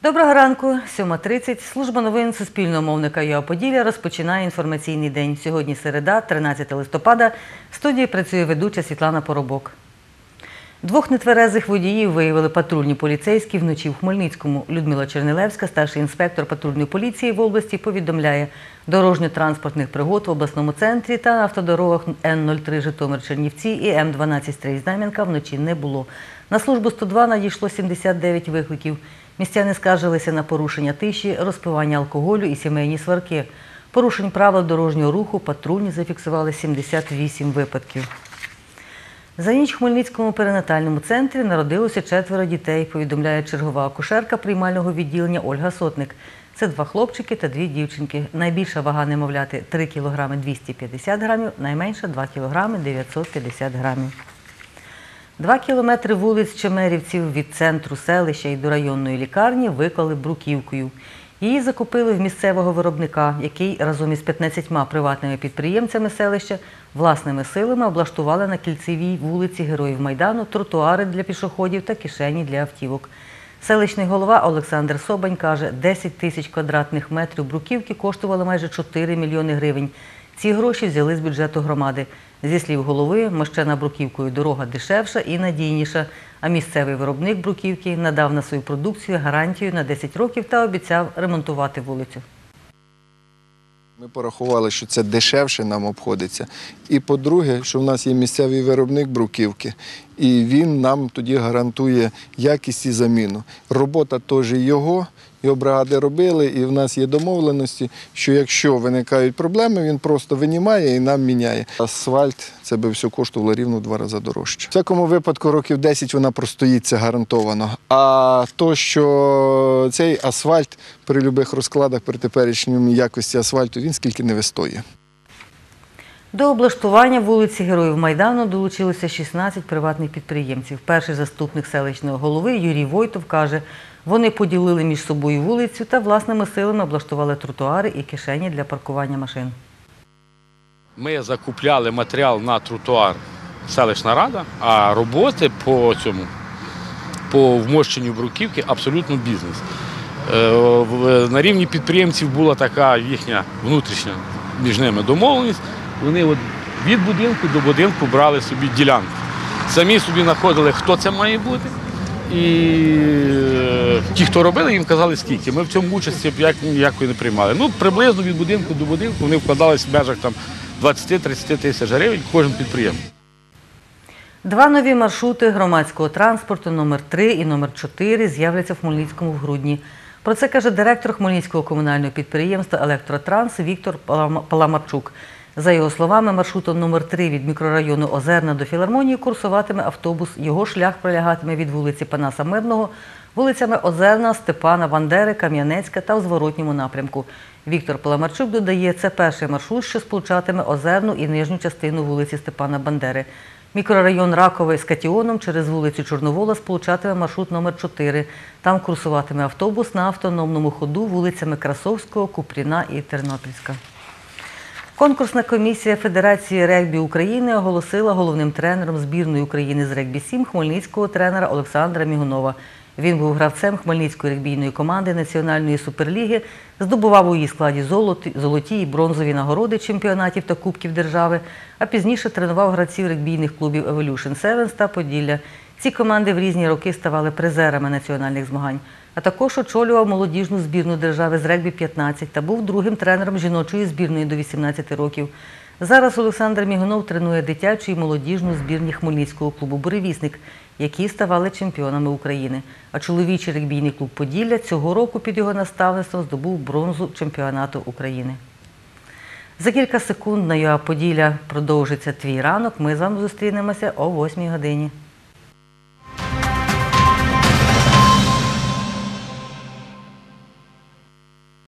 Доброго ранку, 7:30. Служба новин Суспільного мовника ЮА Поділля розпочинає інформаційний день. Сьогодні середа, 13 листопада. В студії працює ведуча Світлана Поробок. Двох нетверезих водіїв виявили патрульні поліцейські вночі в Хмельницькому. Людмила Чернилевська, старший інспектор патрульної поліції в області, повідомляє, дорожньо-транспортних пригод в обласному центрі та на автодорогах Н-03 Житомир-Чернівці і М-12 Стрий-Знам'янка вночі не було. На службу 102 надійшло 79 викликів. Містяни скаржилися на порушення тиші, розпивання алкоголю і сімейні сварки. Порушень правил дорожнього руху патрульні зафіксували 78 випадків. За ніч в Хмельницькому перинатальному центрі народилося 4 дітей, повідомляє чергова акушерка приймального відділення Ольга Сотник. Це 2 хлопчики та 2 дівчинки. Найбільша вага немовляти – 3 кг 250 грамів, найменша – 2 кг 950 грамів. 2 кілометри вулиць Чемерівців від центру селища і до районної лікарні виклали бруківкою. Її закупили в місцевого виробника, який разом із 15 приватними підприємцями селища власними силами облаштували на кільцевій вулиці Героїв Майдану тротуари для пішоходів та кишені для автівок. Селищний голова Олександр Собань каже, 10 тисяч квадратних метрів бруківки коштували майже 4 мільйони гривень. Ці гроші взяли з бюджету громади. Зі слів голови, мощена бруківкою дорога дешевша і надійніша, а місцевий виробник бруківки надав на свою продукцію гарантію на 10 років та обіцяв ремонтувати вулицю. Ми порахували, що це дешевше нам обходиться. І по-друге, що в нас є місцевий виробник бруківки, і він нам тоді гарантує якість і заміну. Робота теж його бригади робили, і в нас є домовленості, що якщо виникають проблеми, він просто винімає і нам міняє. Асфальт, це би все коштувало рівно в 2 рази дорожче. В всякому випадку років 10 вона простоїть, це гарантовано. А то, що цей асфальт при будь-яких розкладах, при теперішній якості асфальту, він скільки не вистоїть. До облаштування вулиці Героїв Майдану долучилося 16 приватних підприємців. Перший заступник селищного голови Юрій Войтов каже, вони поділили між собою вулицю та власними силами облаштували тротуари і кишені для паркування машин. Ми закупляли матеріал на тротуар селищна рада, а роботи по вмощенню бруківки абсолютно бізнес. На рівні підприємців була така їхня внутрішня між ними домовленість. Вони від будинку до будинку брали собі ділянки. Самі собі знаходили, хто це має бути. І ті, хто робили, їм казали скільки. Ми в цьому участі ніякої не приймали. Ну, приблизно від будинку до будинку вони вкладалися в межах 20-30 тисяч гривень кожен підприємець. 2 нові маршрути громадського транспорту номер 3 і номер 4 з'являться в Хмельницькому в грудні. Про це каже директор Хмельницького комунального підприємства «Електротранс» Віктор Паламарчук. За його словами, маршрутом номер 3 від мікрорайону Озерна до Філармонії курсуватиме автобус. Його шлях пролягатиме від вулиці Панаса Мирного, вулицями Озерна, Степана Бандери, Кам'янецька та в зворотньому напрямку. Віктор Паламарчук додає, це перший маршрут, що сполучатиме Озерну і нижню частину вулиці Степана Бандери. Мікрорайон Ракове з Катіоном через вулицю Чорновола сполучатиме маршрут номер 4. Там курсуватиме автобус на автономному ходу вулицями Красовського, Купріна і Тернопільська. Конкурсна комісія Федерації регбі України оголосила головним тренером збірної України з регбі-7 хмельницького тренера Олександра Мігунова. Він був гравцем Хмельницької регбійної команди Національної суперліги, здобував у її складі золоті і бронзові нагороди чемпіонатів та кубків держави, а пізніше тренував гравців регбійних клубів «Evolution Sevens» та «Поділля». Ці команди в різні роки ставали призерами національних змагань, а також очолював молодіжну збірну держави з регбі-15 та був другим тренером жіночої збірної до 18 років. Зараз Олександр Мігунов тренує дитячу і молодіжну збірні Хмельницького клубу «Буревісник», які ставали чемпіонами України. А чоловічий регбійний клуб «Поділля» цього року під його наставництвом здобув бронзу чемпіонату України. За кілька секунд на ЮА Поділля продовжиться «Твій ранок». Ми з вами зустрінемося о 8 годині.